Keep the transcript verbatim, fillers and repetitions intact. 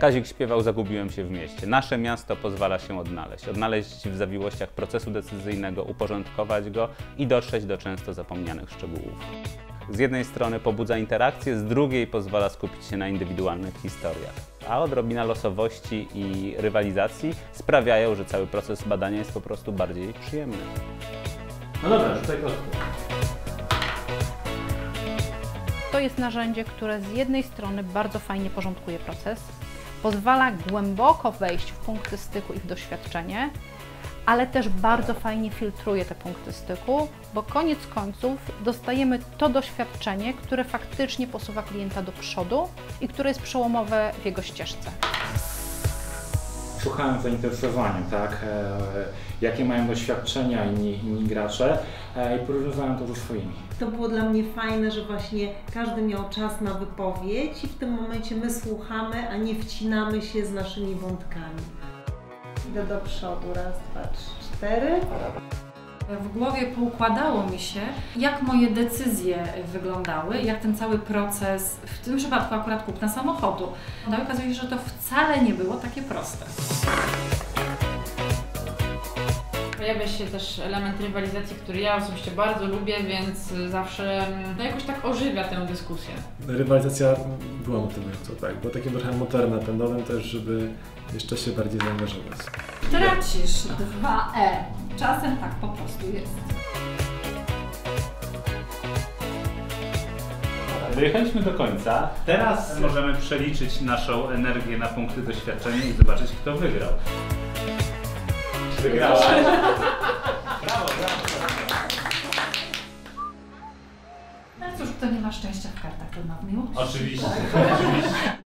Kazik śpiewał "Zagubiłem się w mieście". Nasze miasto pozwala się odnaleźć. Odnaleźć w zawiłościach procesu decyzyjnego, uporządkować go i dotrzeć do często zapomnianych szczegółów. Z jednej strony pobudza interakcję, z drugiej pozwala skupić się na indywidualnych historiach. A odrobina losowości i rywalizacji sprawiają, że cały proces badania jest po prostu bardziej przyjemny. No dobra, rzucaj kostką. To jest narzędzie, które z jednej strony bardzo fajnie porządkuje proces, pozwala głęboko wejść w punkty styku i w doświadczenie, ale też bardzo fajnie filtruje te punkty styku, bo koniec końców dostajemy to doświadczenie, które faktycznie posuwa klienta do przodu i które jest przełomowe w jego ścieżce. Słuchałem z zainteresowaniem, tak, e, jakie mają doświadczenia inni, inni gracze e, i porównywałem to ze swoimi. To było dla mnie fajne, że właśnie każdy miał czas na wypowiedź i w tym momencie my słuchamy, a nie wcinamy się z naszymi wątkami. Idę do przodu, raz, dwa, trzy, cztery. W głowie poukładało mi się, jak moje decyzje wyglądały, jak ten cały proces, w tym przypadku akurat kupna samochodu. No i okazuje się, że to wcale nie było takie proste. Pojawia się też element rywalizacji, który ja osobiście bardzo lubię, więc zawsze no, jakoś tak ożywia tę dyskusję. Rywalizacja była motywująca, tak, była takim trochę motorem napędowym też, żeby jeszcze się bardziej zaangażować. Tracisz dwa E. Czasem tak po prostu jest. Dojechaliśmy do końca. Teraz możemy przeliczyć naszą energię na punkty doświadczenia i zobaczyć, kto wygrał. Wygrała. Brawo, brawo. No cóż, kto nie ma szczęścia w kartach, to ma w miłości. Oczywiście. Oczywiście.